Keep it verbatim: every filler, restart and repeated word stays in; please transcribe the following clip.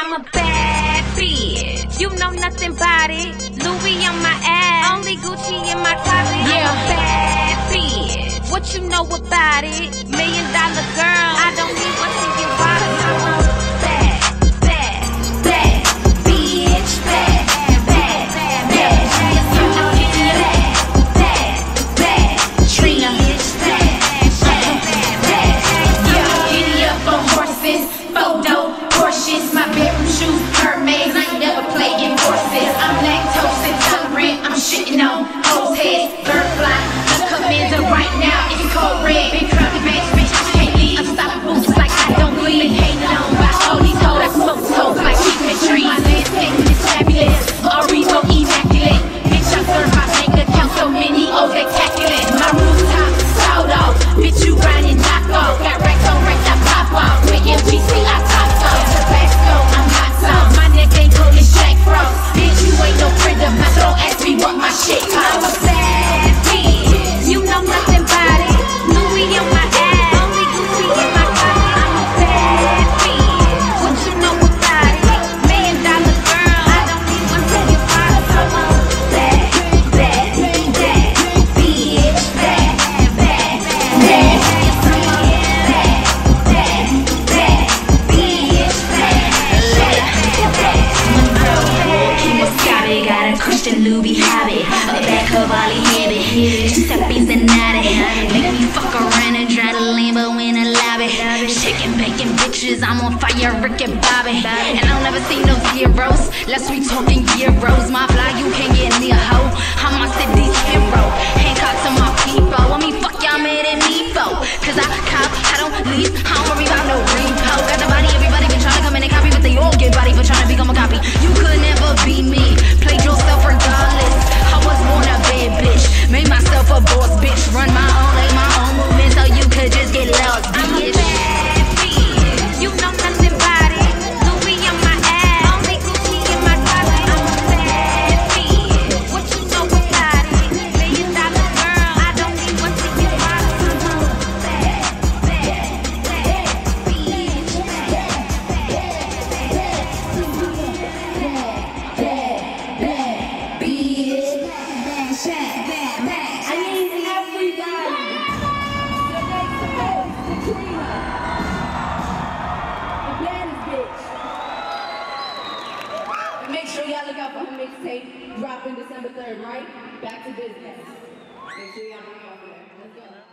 I'm a bad bitch. You know nothing about it. Louis on my ass, only Gucci in my closet. Yeah. I'm a bad bitch. What you know about it? Million dollar girl. I don't need one to get water. I'm a bad, bad, bad bitch. Bad, bad, bad, bad. I'm a bad, bad, bad Trina. My bedroom shoes, Hermes, I ain't never playing horses. I'm lactose intolerant, I'm shitting on hoes' heads. Bird fly, I'm coming to right now, it's cold red. Big curly bangs, bitch, I can't leave. Unstoppable, it's like I don't bleed. Been hated on by all these hoes, I smoke hoes like cheap and trees. My landscape is fabulous, Arizo immaculate. Bitch, I serve my bank account, so many O's spectacular. My rooftop, sold off, bitch, you grinding knock off. Got racks on racks, I pop off. With M G C, I top off. What my shit I'm a bad bitch. You know nothing about it. Louis on my ass, only Gucci in my closet. I'm a bad bitch. What you know about it? Million dollar girl. I don't need one to get fired. I'm a bad, bad, bad bitch. Bad, bad, bad, bad, bad, bad bitch. Bad, got a Christian Louis habit, a back of Ollie habit, Giuseppe's and naughty. Make me fuck around and try to Lambo in a lobby. Shaking, baking bitches, I'm on fire, Rick and Bobby. And I'll never see no zeros, less we talking euros. My fly, you can't get near hoe. I'm my city's hero. Hancock to my people. I mean, fuck y'all mad at me for. Cause I cop, I don't lease, I don't worry about no repo. Got the body, everybody been trying to come in and copy, but they all get body for trying to become a copy. You could never be me. Played yourself regardless. I was born a bad bitch. Made myself a boss bitch. Run my own, like my own movement, so you could just get lost, bitch. I'm a bad bitch. You know nothing about it. Louis on my ass, only Gucci in my closet. I'm a bad bitch. What you know about it? Million dollar girl. I don't need one to get water. I'm a bad, bad, bad bitch. Make sure y'all look out for her mixtape dropping December third, right? Back to business. Make sure y'all look out for that. Let's go.